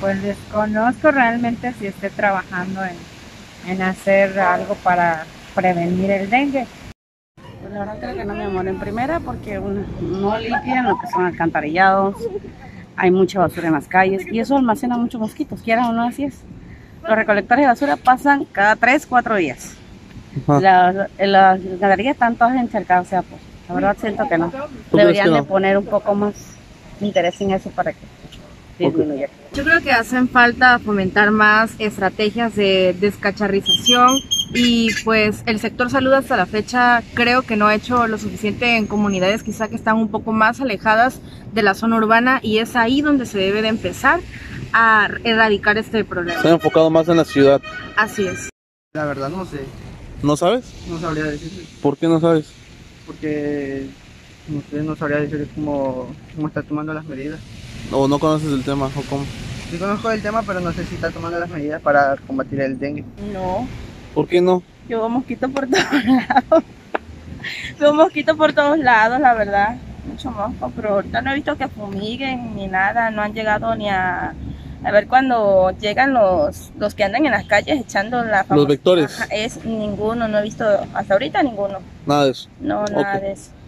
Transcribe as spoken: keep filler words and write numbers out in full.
Pues desconozco realmente si esté trabajando en, en hacer algo para prevenir el dengue. Pues la verdad creo que no, mi amor, en primera porque uno, no limpian lo que son alcantarillados, hay mucha basura en las calles y eso almacena muchos mosquitos, quieran o no, así es. Los recolectores de basura pasan cada tres, cuatro días. Las las alcantarillas están todas encercadas, o sea, pues la verdad siento que no. Deberían que no? de poner un poco más interés en eso para que disminuya. Okay. Yo creo que hacen falta fomentar más estrategias de descacharrización y pues el sector salud hasta la fecha creo que no ha hecho lo suficiente en comunidades quizá que están un poco más alejadas de la zona urbana y es ahí donde se debe de empezar a erradicar este problema. Se ha enfocado más en la ciudad. Así es. La verdad no sé. ¿No sabes? No sabría decirte. ¿Por qué no sabes? Porque no sé, no sabría decir cómo, cómo está tomando las medidas. ¿O no conoces el tema? ¿O cómo? Sí conozco el tema, pero no sé si está tomando las medidas para combatir el dengue. No. ¿Por qué no? Yo veo mosquitos por todos lados. Veo mosquitos por todos lados, la verdad. Mucho mosco, pero ahorita no he visto que fumiguen ni nada. No han llegado ni a... A ver cuando llegan los, los que andan en las calles echando la famosa... Los vectores. Ajá, es ninguno, no he visto hasta ahorita ninguno. Nada de eso. No, nada Okay. de eso.